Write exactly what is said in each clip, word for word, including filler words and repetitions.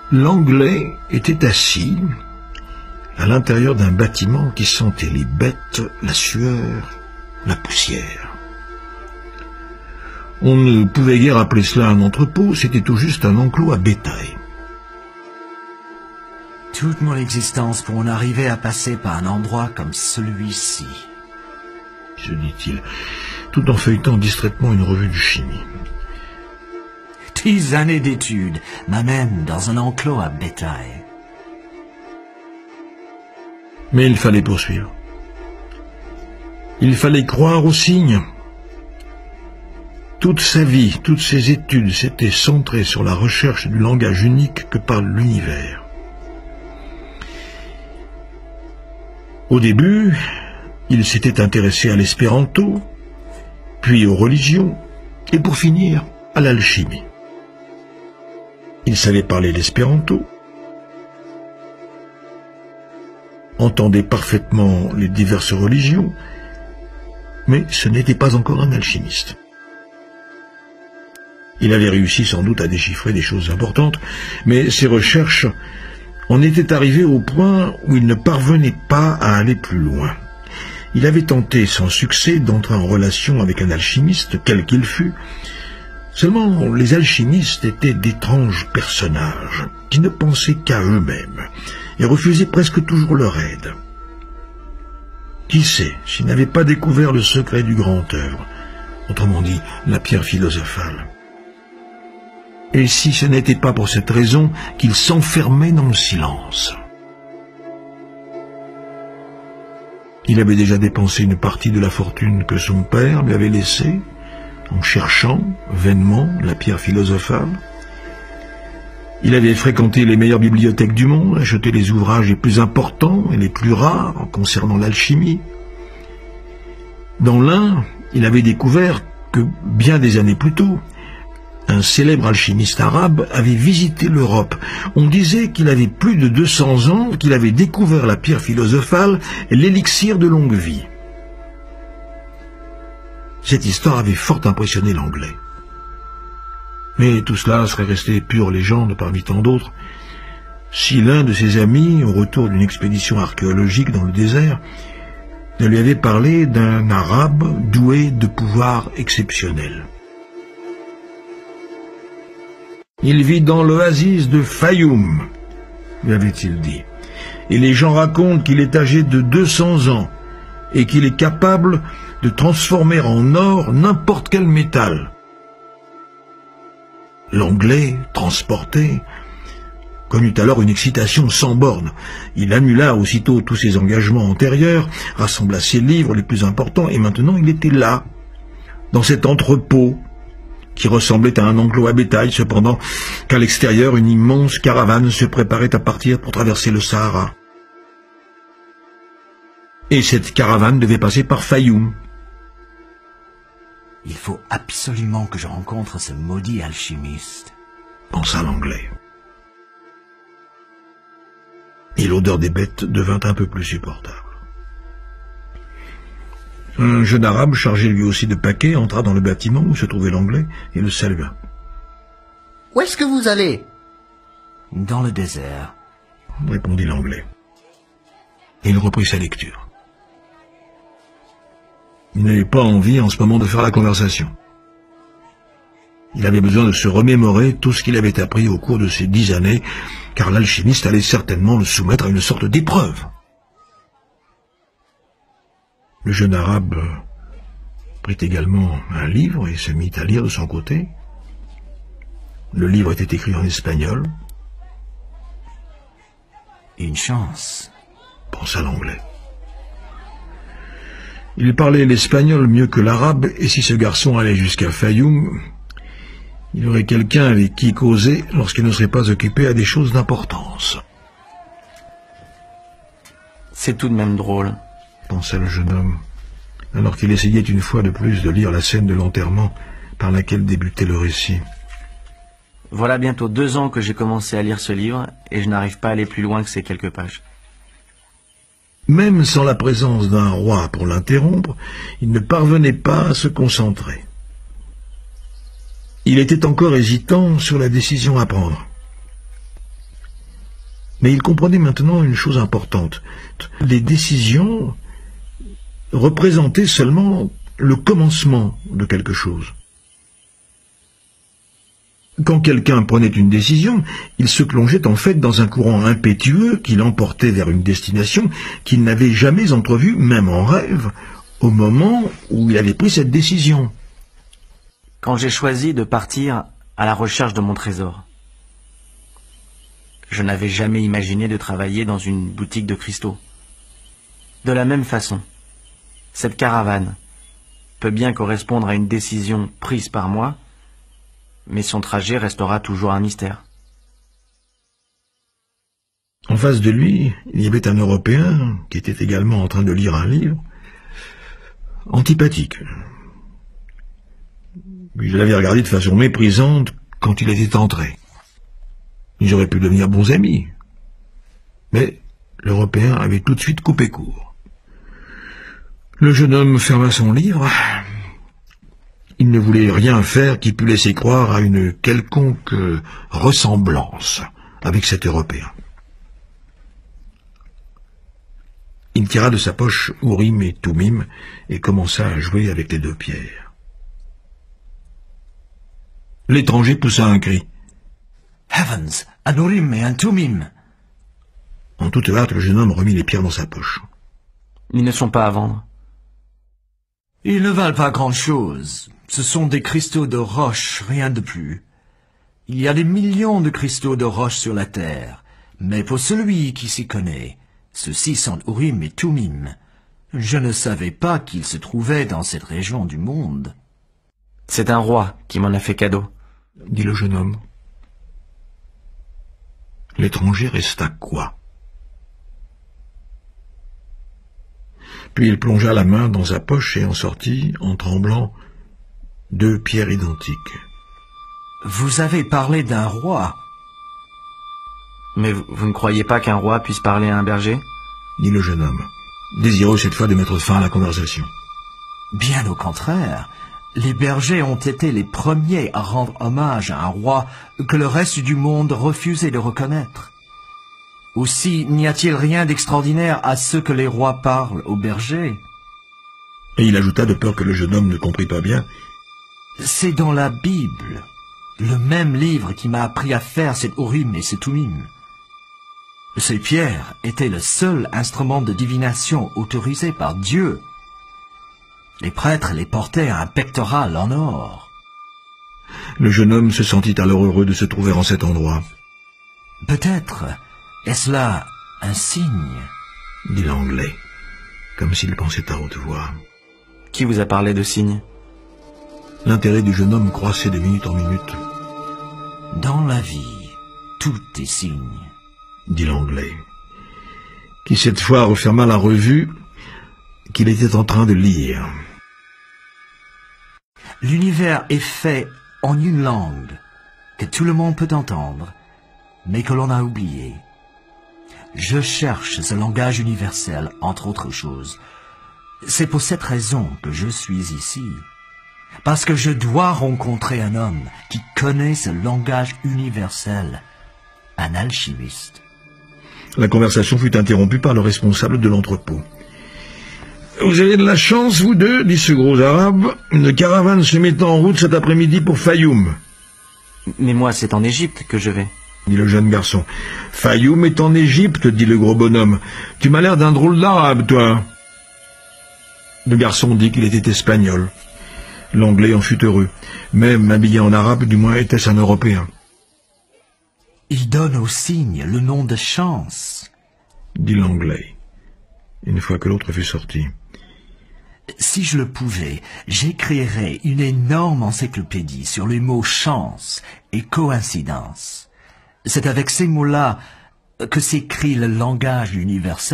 L'Anglais était assis à l'intérieur d'un bâtiment qui sentait les bêtes, la sueur, la poussière. On ne pouvait guère appeler cela un entrepôt, c'était tout juste un enclos à bétail. Toute mon existence pour en arriver à passer par un endroit comme celui-ci, se dit-il, tout en feuilletant distraitement une revue de chimie. Dix années d'études m'amènent dans un enclos à bétail. Mais il fallait poursuivre. Il fallait croire aux signes. Toute sa vie, toutes ses études s'étaient centrées sur la recherche du langage unique que parle l'univers. Au début, il s'était intéressé à l'espéranto, puis aux religions, et pour finir, à l'alchimie. Il savait parler l'espéranto, entendait parfaitement les diverses religions, mais ce n'était pas encore un alchimiste. Il avait réussi sans doute à déchiffrer des choses importantes, mais ses recherches en étaient arrivées au point où il ne parvenait pas à aller plus loin. Il avait tenté sans succès d'entrer en relation avec un alchimiste, quel qu'il fût. Seulement, les alchimistes étaient d'étranges personnages qui ne pensaient qu'à eux-mêmes et refusaient presque toujours leur aide. Qui sait s'ils n'avaient pas découvert le secret du grand œuvre, autrement dit, la pierre philosophale. Et si ce n'était pas pour cette raison qu'il s'enfermait dans le silence. Il avait déjà dépensé une partie de la fortune que son père lui avait laissée, en cherchant, vainement, la pierre philosophale. Il avait fréquenté les meilleures bibliothèques du monde, acheté les ouvrages les plus importants et les plus rares concernant l'alchimie. Dans l'un, il avait découvert que, bien des années plus tôt, un célèbre alchimiste arabe avait visité l'Europe. On disait qu'il avait plus de deux cents ans, qu'il avait découvert la pierre philosophale et l'élixir de longue vie. Cette histoire avait fort impressionné l'Anglais. Mais tout cela serait resté pure légende parmi tant d'autres, si l'un de ses amis, au retour d'une expédition archéologique dans le désert, ne lui avait parlé d'un arabe doué de pouvoirs exceptionnels. Il vit dans l'oasis de Fayoum, lui avait-il dit, et les gens racontent qu'il est âgé de deux cents ans et qu'il est capable de transformer en or n'importe quel métal. L'Anglais, transporté, connut alors une excitation sans borne. Il annula aussitôt tous ses engagements antérieurs, rassembla ses livres les plus importants, et maintenant il était là, dans cet entrepôt, qui ressemblait à un enclos à bétail, cependant qu'à l'extérieur, une immense caravane se préparait à partir pour traverser le Sahara. Et cette caravane devait passer par Fayoum. Il faut absolument que je rencontre ce maudit alchimiste, pensa l'Anglais. Et l'odeur des bêtes devint un peu plus supportable. Un jeune arabe, chargé lui aussi de paquets, entra dans le bâtiment où se trouvait l'Anglais et le salua. « Où est-ce que vous allez ?»« Dans le désert, » répondit l'Anglais. Et il reprit sa lecture. Il n'avait pas envie en ce moment de faire la conversation. Il avait besoin de se remémorer tout ce qu'il avait appris au cours de ces dix années, car l'alchimiste allait certainement le soumettre à une sorte d'épreuve. Le jeune arabe prit également un livre et se mit à lire de son côté. Le livre était écrit en espagnol. Une chance, pensa l'Anglais. Il parlait l'espagnol mieux que l'arabe, et si ce garçon allait jusqu'à Fayoum, il aurait quelqu'un avec qui causer lorsqu'il ne serait pas occupé à des choses d'importance. C'est tout de même drôle, pensa le jeune homme, alors qu'il essayait une fois de plus de lire la scène de l'enterrement par laquelle débutait le récit. Voilà bientôt deux ans que j'ai commencé à lire ce livre, et je n'arrive pas à aller plus loin que ces quelques pages. Même sans la présence d'un roi pour l'interrompre, il ne parvenait pas à se concentrer. Il était encore hésitant sur la décision à prendre. Mais il comprenait maintenant une chose importante. Les décisions représentaient seulement le commencement de quelque chose. Quand quelqu'un prenait une décision, il se plongeait en fait dans un courant impétueux qui l'emportait vers une destination qu'il n'avait jamais entrevue, même en rêve, au moment où il avait pris cette décision. Quand j'ai choisi de partir à la recherche de mon trésor, je n'avais jamais imaginé de travailler dans une boutique de cristaux. De la même façon, cette caravane peut bien correspondre à une décision prise par moi, mais son trajet restera toujours un mystère. En face de lui, il y avait un Européen qui était également en train de lire un livre, antipathique. Je l'avais regardé de façon méprisante quand il était entré. Ils auraient pu devenir bons amis. Mais l'Européen avait tout de suite coupé court. Le jeune homme ferma son livre. Il ne voulait rien faire qui pût laisser croire à une quelconque ressemblance avec cet Européen. Il tira de sa poche Urim et Thummim et commença à jouer avec les deux pierres. L'étranger poussa un cri. « Heavens, un Urim et un Thummim !» En toute hâte, le jeune homme remit les pierres dans sa poche. « Ils ne sont pas à vendre. »« Ils ne valent pas grand-chose. Ce sont des cristaux de roche, rien de plus. Il y a des millions de cristaux de roche sur la terre, mais pour celui qui s'y connaît, ceux-ci sont Urim et Thummim. Je ne savais pas qu'ils se trouvaient dans cette région du monde. »« C'est un roi qui m'en a fait cadeau. » dit le jeune homme. L'étranger resta quoi? Puis il plongea la main dans sa poche et en sortit, en tremblant, deux pierres identiques. « Vous avez parlé d'un roi. »« Mais vous, vous ne croyez pas qu'un roi puisse parler à un berger ?» dit le jeune homme, désireux cette fois de mettre fin à la conversation. « Bien au contraire. Les bergers ont été les premiers à rendre hommage à un roi que le reste du monde refusait de reconnaître. Aussi, n'y a-t-il rien d'extraordinaire à ce que les rois parlent aux bergers? » Et il ajouta, de peur que le jeune homme ne comprît pas bien, « C'est dans la Bible, le même livre qui m'a appris à faire cet Urim et cet Thummim. Ces pierres étaient le seul instrument de divination autorisé par Dieu. Les prêtres les portaient à un pectoral en or. » Le jeune homme se sentit alors heureux de se trouver en cet endroit. « Peut-être est-ce là un signe ?» dit l'Anglais, comme s'il pensait à haute voix. « Qui vous a parlé de signe ?» L'intérêt du jeune homme croissait de minute en minute. « Dans la vie, tout est signe. » dit l'Anglais, qui cette fois referma la revue qu'il était en train de lire. « L'univers est fait en une langue que tout le monde peut entendre, mais que l'on a oublié. Je cherche ce langage universel, entre autres choses. C'est pour cette raison que je suis ici. Parce que je dois rencontrer un homme qui connaît ce langage universel, un alchimiste. » La conversation fut interrompue par le responsable de l'entrepôt. « Vous avez de la chance, vous deux, dit ce gros arabe. Une caravane se met en route cet après-midi pour Fayoum. »« Mais moi, c'est en Égypte que je vais. » dit le jeune garçon. « Fayoum est en Égypte, dit le gros bonhomme. Tu m'as l'air d'un drôle d'arabe, toi. » Le garçon dit qu'il était espagnol. L'Anglais en fut heureux. Même habillé en arabe, du moins était-ce un Européen. « Il donne au signe le nom de chance, » dit l'Anglais, une fois que l'autre fut sorti. « Si je le pouvais, j'écrirais une énorme encyclopédie sur les mots chance et coïncidence. C'est avec ces mots-là que s'écrit le langage universel. »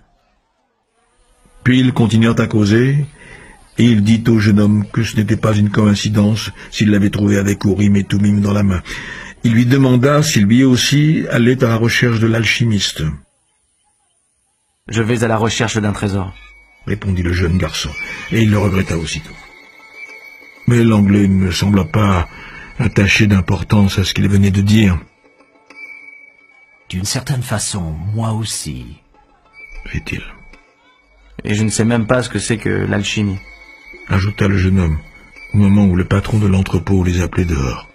Puis ils continuèrent à causer, et il dit au jeune homme que ce n'était pas une coïncidence s'il l'avait trouvé avec Urim et Thummim dans la main. Il lui demanda s'il lui aussi allait à la recherche de l'alchimiste. « Je vais à la recherche d'un trésor, » répondit le jeune garçon, et il le regretta aussitôt. Mais l'Anglais ne sembla pas attacher d'importance à ce qu'il venait de dire. D'une certaine façon, moi aussi. Fait-il. Et je ne sais même pas ce que c'est que l'alchimie. Ajouta le jeune homme, au moment où le patron de l'entrepôt les appelait dehors.